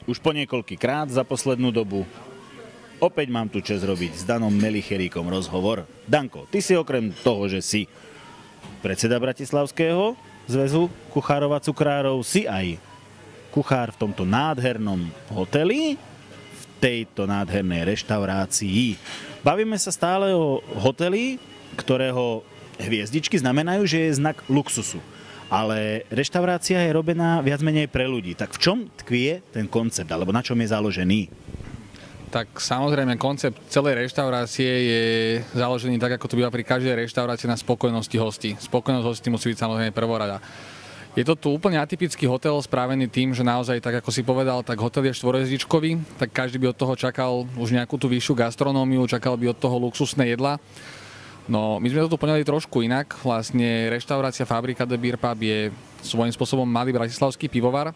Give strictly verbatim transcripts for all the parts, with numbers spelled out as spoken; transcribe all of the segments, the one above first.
už po niekoľký krát za poslednú dobu. Opäť mám tu čest robiť s Danom Melicheríkom rozhovor. Danko, ty si okrem toho, že si predseda Bratislavského zväzu kuchárov a cukrárov, si aj kuchár v tomto nádhernom hoteli, v tejto nádhernej reštaurácii. Bavíme sa stále o hoteli, ktorého hviezdičky znamenajú, že je znak luxusu. Ale reštaurácia je robená viac menej pre ľudí. Tak v čom tkvie ten koncept, alebo na čom je založený? Tak samozrejme, koncept celej reštaurácie je založený tak, ako to býva pri každej reštaurácii, na spokojnosti hostí. Spokojnosť hostí musí byť samozrejme prvorada. Je to tu úplne atypický hotel, správený tým, že naozaj, tak ako si povedal, tak hotel je štvorhviezdičkový, tak každý by od toho čakal už nejakú tú vyššiu gastronómiu, čakal by od toho luxusné jedla. No, my sme to tu poňali trošku inak. Vlastne reštaurácia Fabrika de Beer Pub je svojím spôsobom malý bratislavský pivovar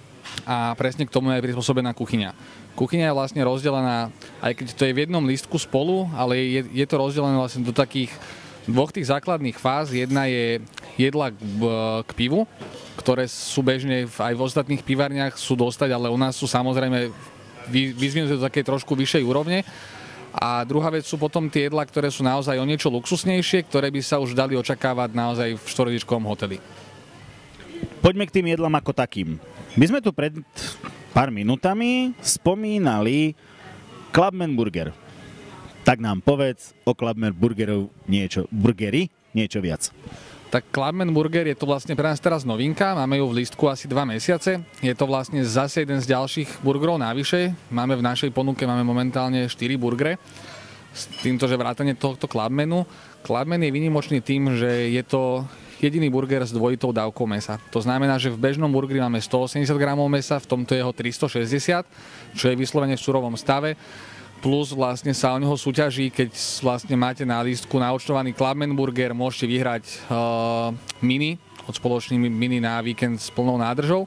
a presne k tomu je prispôsobená kuchyňa. Kuchyňa je vlastne rozdelená, aj keď to je v jednom lístku spolu, ale je, je to rozdelené vlastne do takých dvoch tých základných fáz. Jedna je jedla k, k pivu, ktoré sú bežne aj v ostatných pivárniach sú dostať, ale u nás sú samozrejme vyzvinuté do takej trošku vyššej úrovne. A druhá vec sú potom tie jedlá, ktoré sú naozaj o niečo luxusnejšie, ktoré by sa už dali očakávať naozaj v štvorhviezdičkovom hoteli. Poďme k tým jedlám ako takým. My sme tu pred pár minútami spomínali Clubman Burger. Tak nám povedz o Clubman Burgerov niečo, burgery, niečo viac. Tak Clubman Burger je to vlastne pre nás teraz novinka, máme ju v lístku asi dva mesiace. Je to vlastne zase jeden z ďalších burgerov navyše. Máme v našej ponuke máme momentálne štyri burgery. S týmto, že vrátane tohto Clubmanu. Clubman je výnimočný tým, že je to jediný burger s dvojitou dávkou mäsa. To znamená, že v bežnom burgeri máme stoosemdesiat gramov mäsa, v tomto je ho tristošesťdesiat, čo je vyslovene v surovom stave. Plus vlastne sa o neho súťaží, keď vlastne máte na lístku naúčtovaný Clubman Burger, môžete vyhrať uh, mini, od spoločný mini na víkend s plnou nádržou.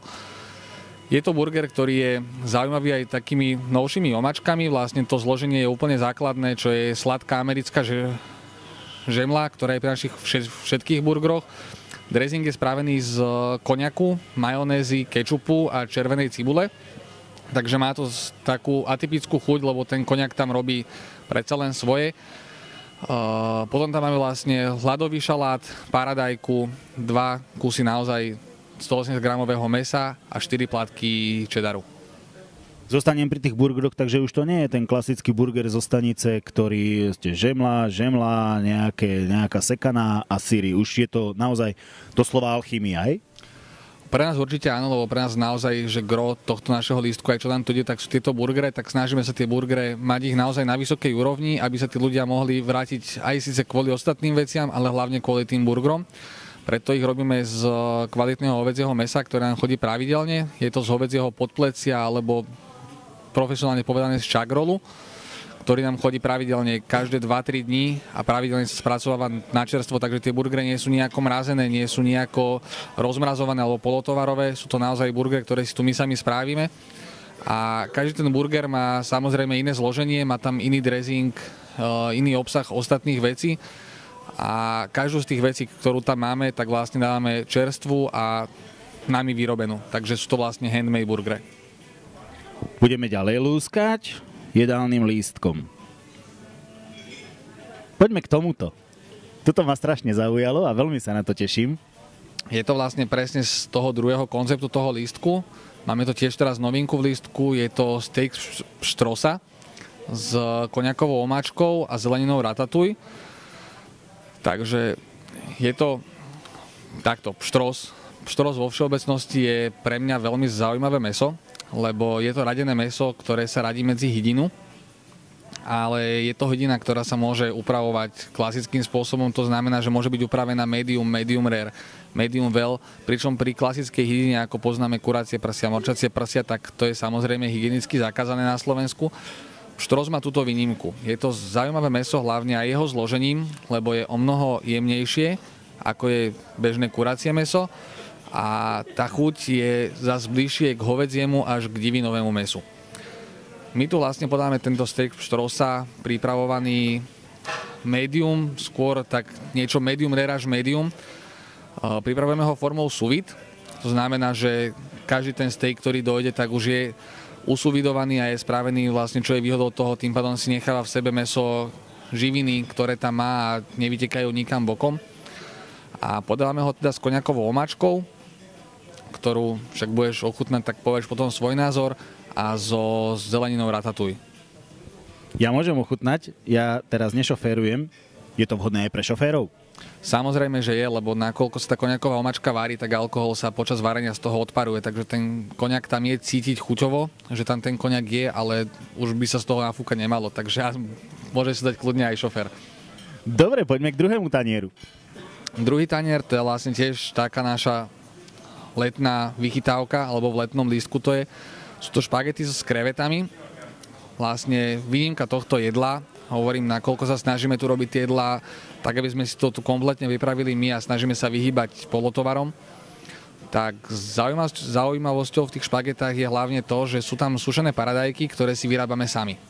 Je to burger, ktorý je zaujímavý aj takými novšími omačkami, vlastne to zloženie je úplne základné, čo je sladká americká žemla, ktorá je pri našich všetkých burgeroch. Dressing je spravený z koniaku, majonézy, kečupu a červenej cibule. Takže má to takú atypickú chuť, lebo ten koniak tam robí predsa len svoje. Uh, potom tam máme vlastne hladový šalát, paradajku, dva kusy naozaj stoosemdesiat gramového mäsa a štyri plátky čedaru. Zostanem pri tých burgeroch, takže už to nie je ten klasický burger zo stanice, ktorý je žemla, žemla, nejaké, nejaká sekaná a syry. Už je to naozaj doslova alchymia, aj? Pre nás určite áno, lebo pre nás naozaj, že gro tohto našeho lístku, aj čo nám tu ide, tak sú tieto burgery, tak snažíme sa tie burgery mať ich naozaj na vysokej úrovni, aby sa tí ľudia mohli vrátiť aj síce kvôli ostatným veciam, ale hlavne kvôli tým burgerom. Preto ich robíme z kvalitného hovädzieho mäsa, ktoré nám chodí pravidelne. Je to z hovädzieho podplecia alebo profesionálne povedané z čagrolu, ktorý nám chodí pravidelne každé dva tri dní a pravidelne sa spracováva na čerstvo, takže tie burgery nie sú nejako mrazené, nie sú nejako rozmrazované alebo polotovarové, sú to naozaj burgery, ktoré si tu my sami spravíme. A každý ten burger má samozrejme iné zloženie, má tam iný dressing, iný obsah ostatných vecí a každú z tých vecí, ktorú tam máme, tak vlastne dávame čerstvú a nami vyrobenú, takže sú to vlastne handmade burgery. Budeme ďalej lúskať jedálnym lístkom. Poďme k tomuto. Toto ma strašne zaujalo a veľmi sa na to teším. Je to vlastne presne z toho druhého konceptu toho lístku. Máme to tiež teraz novinku v lístku. Je to steak pštrosa s koniakovou omáčkou a zeleninou ratatouille. Takže je to takto, pštros. Pštros vo všeobecnosti je pre mňa veľmi zaujímavé mäso, lebo je to radené mäso, ktoré sa radí medzi hydinu, ale je to hydina, ktorá sa môže upravovať klasickým spôsobom, to znamená, že môže byť upravená medium, medium rare, medium well, pričom pri klasickej hydine, ako poznáme kuracie prsia, morčacie prsia, tak to je samozrejme hygienicky zakázané na Slovensku. Pštros má túto výnimku. Je to zaujímavé mäso hlavne aj jeho zložením, lebo je o mnoho jemnejšie, ako je bežné kuracie mäso. A tá chuť je zase bližšie k hovädziemu až k divinovému mäsu. My tu vlastne podáme tento steak pštrosa pripravovaný medium, skôr tak niečo medium rare až medium. Pripravujeme ho formou sous vide, to znamená, že každý ten steak, ktorý dojde, tak už je usuvidovaný a je spravený vlastne, čo je výhodou toho, tým pádom si necháva v sebe mäso živiny, ktoré tam má a nevytekajú nikam bokom. A podávame ho teda s koniakovou omáčkou, ktorú však budeš ochutnať, tak povieš potom svoj názor, a so zeleninou ratatouille. Ja môžem ochutnať, ja teraz nešoférujem. Je to vhodné aj pre šoférov? Samozrejme, že je, lebo nakoľko sa tá koniaková omáčka varí, tak alkohol sa počas varenia z toho odparuje, takže ten koniak tam je cítiť chuťovo, že tam ten koniak je, ale už by sa z toho nafúkať nemalo, takže môže si dať kľudne aj šofér. Dobre, poďme k druhému tanieru. Druhý tanier, to je vlastne tiež taká naša letná vychytávka, alebo v letnom lístku to je. Sú to špagety s krevetami. Vlastne výnimka tohto jedla, hovorím, nakoľko sa snažíme tu robiť tie jedlá, tak aby sme si to tu kompletne vypravili my a snažíme sa vyhýbať polotovarom. Tak zaujímavosťou v tých špagetách je hlavne to, že sú tam sušené paradajky, ktoré si vyrábame sami.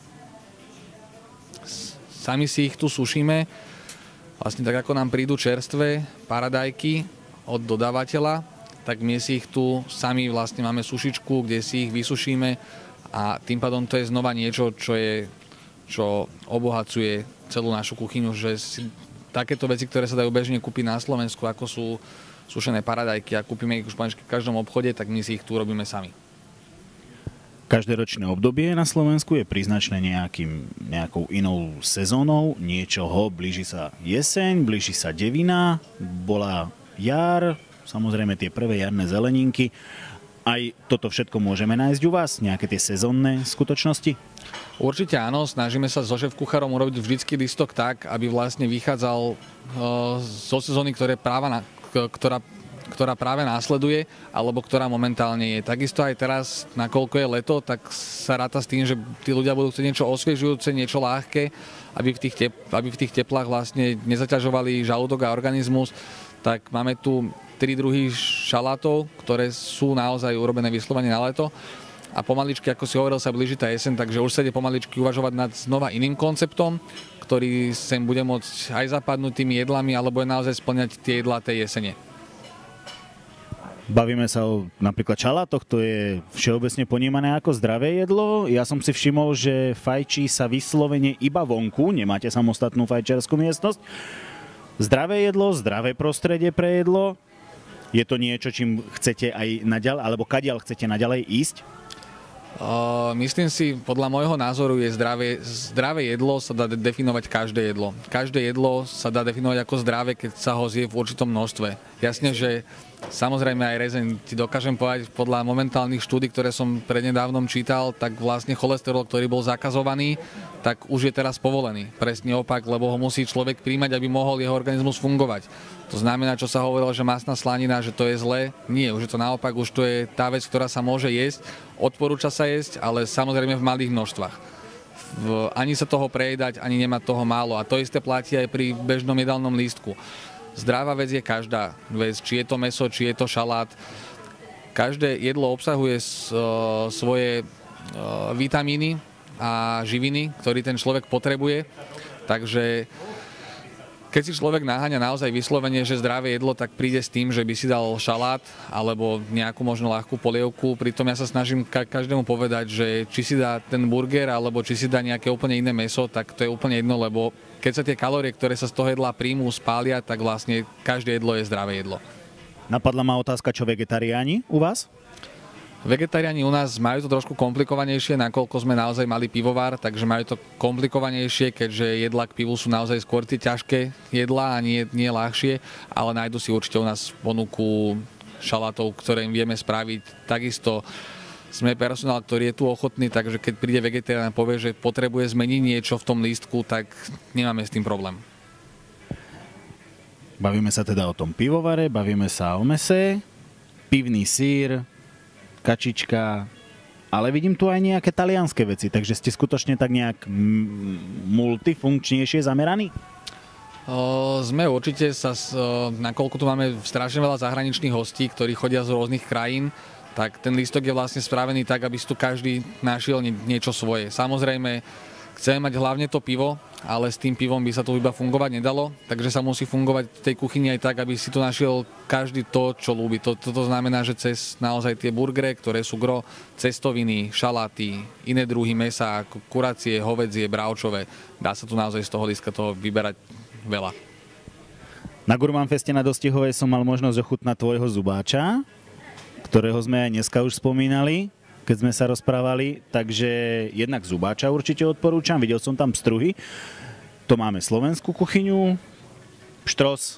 Sami si ich tu sušíme, vlastne tak ako nám prídu čerstvé paradajky od dodávateľa, tak my si ich tu sami vlastne máme sušičku, kde si ich vysušíme a tým pádom to je znova niečo, čo je, čo obohacuje celú našu kuchyňu, že si takéto veci, ktoré sa dajú bežne kúpiť na Slovensku, ako sú sušené paradajky a kúpime ich už v každom obchode, tak my si ich tu robíme sami. Každé ročné obdobie na Slovensku je príznačné nejakým, nejakou inou sezónou niečoho. Blíži sa jeseň, blíži sa devina, bola jar, samozrejme tie prvé jarné zeleninky. Aj toto všetko môžeme nájsť u vás? Nejaké tie sezónne skutočnosti? Určite áno, snažíme sa so šéf-kuchárom urobiť vždycky listok tak, aby vlastne vychádzal zo sezóny, ktoré práva na, ktorá, ktorá práve následuje, alebo ktorá momentálne je. Takisto aj teraz, nakoľko je leto, tak sa ráta s tým, že tí ľudia budú chcieť niečo osviežujúce, niečo ľahké, aby v tých, tep, aby v tých teplách vlastne nezaťažovali žalúdok a organizmus. Tak máme tu tri druhy šalátov, ktoré sú naozaj urobené vyslovene na leto. A pomaličky, ako si hovoril, sa blíži tá jeseň, takže už sa ide pomaličky uvažovať nad znova iným konceptom, ktorý sem bude môcť aj zapadnúť tými jedlami, alebo je naozaj splňať tie jedlá tej jesene. Bavíme sa o napríklad šalátoch, to je všeobecne ponímané ako zdravé jedlo. Ja som si všimol, že fajčí sa vyslovene iba vonku, nemáte samostatnú fajčiarsku miestnosť. Zdravé jedlo, zdravé prostredie pre jedlo. Je to niečo, čím chcete aj naďalej, alebo kadiaľ chcete naďalej ísť? Uh, myslím si, podľa môjho názoru je zdravé, zdravé jedlo sa dá definovať každé jedlo. Každé jedlo sa dá definovať ako zdravé, keď sa ho zje v určitom množstve. Jasne, že samozrejme aj rezeň, ti dokážem povedať, podľa momentálnych štúdí, ktoré som prednedávnom čítal, tak vlastne cholesterol, ktorý bol zakazovaný, tak už je teraz povolený. Presne opak, lebo ho musí človek príjmať, aby mohol jeho organizmus fungovať. To znamená, čo sa hovorilo, že masná slanina, že to je zlé. Nie, už je to naopak, už to je tá vec, ktorá sa môže jesť. Odporúča sa jesť, ale samozrejme v malých množstvách. V, ani sa toho prejedať, ani nemať toho málo. A to isté platí aj pri bežnom jedálnom lístku. Zdravá vec je každá vec, či je to mäso, či je to šalát. Každé jedlo obsahuje svoje vitamíny a živiny, ktorý ten človek potrebuje. Takže keď si človek naháňa naozaj vyslovene, že zdravé jedlo, tak príde s tým, že by si dal šalát alebo nejakú možno ľahkú polievku. Pritom ja sa snažím ka- každému povedať, že či si dá ten burger alebo či si dá nejaké úplne iné mäso, tak to je úplne jedno, lebo keď sa tie kalórie, ktoré sa z toho jedla príjmú, spália, tak vlastne každé jedlo je zdravé jedlo. Napadla ma otázka, čo vegetariáni u vás? Vegetariáni u nás majú to trošku komplikovanejšie, nakoľko sme naozaj mali pivovar, takže majú to komplikovanejšie, keďže jedlá k pivu sú naozaj skôr tie ťažké jedlá a nie, nie ľahšie, ale nájdu si určite u nás ponuku šalátov, ktoré im vieme spraviť. Takisto sme personál, ktorý je tu ochotný, takže keď príde vegetarián a povie, že potrebuje zmeniť niečo v tom lístku, tak nemáme s tým problém. Bavíme sa teda o tom pivovare, bavíme sa o mese, pivný sír, kačička, ale vidím tu aj nejaké talianské veci, takže ste skutočne tak nejak multifunkčnejšie zameraní? O, sme určite, sa, o, nakoľko tu máme strašne veľa zahraničných hostí, ktorí chodia z rôznych krajín, tak ten lístok je vlastne spravený tak, aby si tu každý našiel nie, niečo svoje. Samozrejme, Chceme mať hlavne to pivo, ale s tým pivom by sa to iba fungovať nedalo, takže sa musí fungovať v tej kuchyni aj tak, aby si tu našiel každý to, čo ľúbi. To, to, to znamená, že cez naozaj tie burgery, ktoré sú gro, cestoviny, šaláty, iné druhy mesa, kuracie, hovädzie, bravčové, dá sa tu naozaj z toho lístka toho vyberať veľa. Na Gurmánfeste na Dostihovej som mal možnosť ochutnať tvojho zubáča, ktorého sme aj dneska už spomínali, keď sme sa rozprávali, takže jednak zubáča určite odporúčam, videl som tam pstruhy, to máme slovenskú kuchyňu, pštros,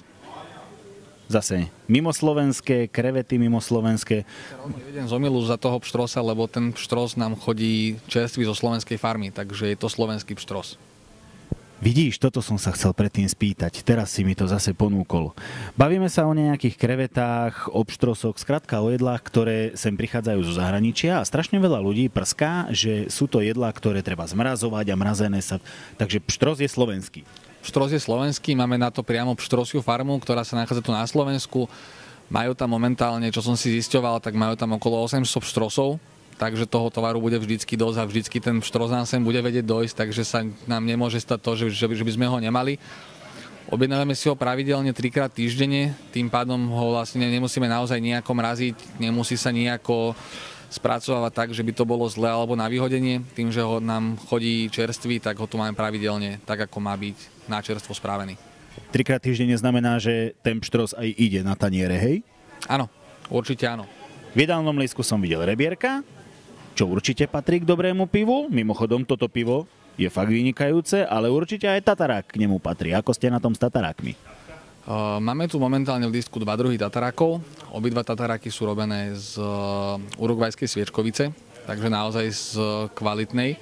zase mimoslovenské, krevety mimoslovenské. Jeden z omilu za toho pštrosa, lebo ten pštros nám chodí čerstvý zo slovenskej farmy, takže je to slovenský pštros. Vidíš, toto som sa chcel predtým spýtať, teraz si mi to zase ponúkol. Bavíme sa o nejakých krevetách, o pštrosoch, skrátka o jedlách, ktoré sem prichádzajú zo zahraničia a strašne veľa ľudí prská, že sú to jedlá, ktoré treba zmrazovať a mrazené sa. Takže pštros je slovenský. Pštros je slovenský, máme na to priamo pštrosiu farmu, ktorá sa nachádza tu na Slovensku. Majú tam momentálne, čo som si zisťoval, tak majú tam okolo osemsto pštrosov. Takže toho tovaru bude vždycky dosť a vždycky ten pštros nám sem bude vedieť dojsť, takže sa nám nemôže stať to, že, že by sme ho nemali. Objednávame si ho pravidelne trikrát týždenne, tým pádom ho vlastne nemusíme naozaj nejako mraziť, nemusí sa nejako spracovávať tak, že by to bolo zlé alebo na vyhodenie. Tým, že ho nám chodí čerstvý, tak ho tu máme pravidelne, tak ako má byť na čerstvo správený. Trikrát týždenne znamená, že ten pštros aj ide na taniere, hej? Áno, určite áno. V jedálnom lístku som videl rebierka, čo určite patrí k dobrému pivu. Mimochodom, toto pivo je fakt vynikajúce, ale určite aj tatarák k nemu patrí. Ako ste na tom s tatarákmi? Uh, máme tu momentálne v lístku dva druhy tatarákov. Obidva tataráky sú robené z uh, urugvajskej sviečkovice, takže naozaj z uh, kvalitnej.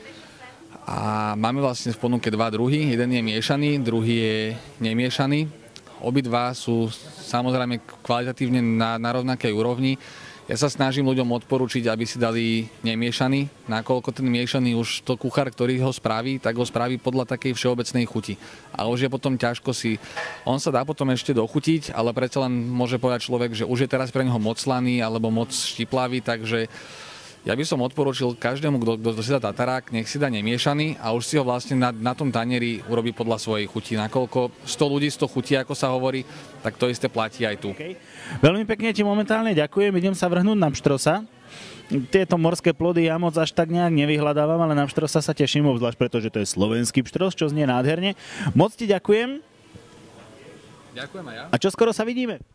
A máme vlastne v ponuke dva druhy. Jeden je miešaný, druhý je nemiešaný. Obidva sú samozrejme kvalitatívne na, na rovnakej úrovni. Ja sa snažím ľuďom odporučiť, aby si dali nemiešaný, nakoľko ten miešaný už to kuchár, ktorý ho spraví, tak ho spraví podľa takej všeobecnej chuti. A už je potom ťažko si... On sa dá potom ešte dochutiť, ale predsa len môže povedať človek, že už je teraz pre neho moc slaný alebo moc štiplavý, takže ja by som odporúčil každému, kto, kto si dá tatarák, nech si dá nemiešaný a už si ho vlastne na, na tom tanieri urobí podľa svojej chuti. Nakoľko sto ľudí, sto chutí, ako sa hovorí, tak to isté platí aj tu. Okay. Veľmi pekne ti momentálne ďakujem, idem sa vrhnúť na pštrosa. Tieto morské plody ja moc až tak nejak nevyhľadávam, ale na pštrosa sa teším, obzvlášť pretože to je slovenský pštros, čo znie nádherne. Moc ti ďakujem. Ďakujem aj ja. A čo skoro sa vidíme?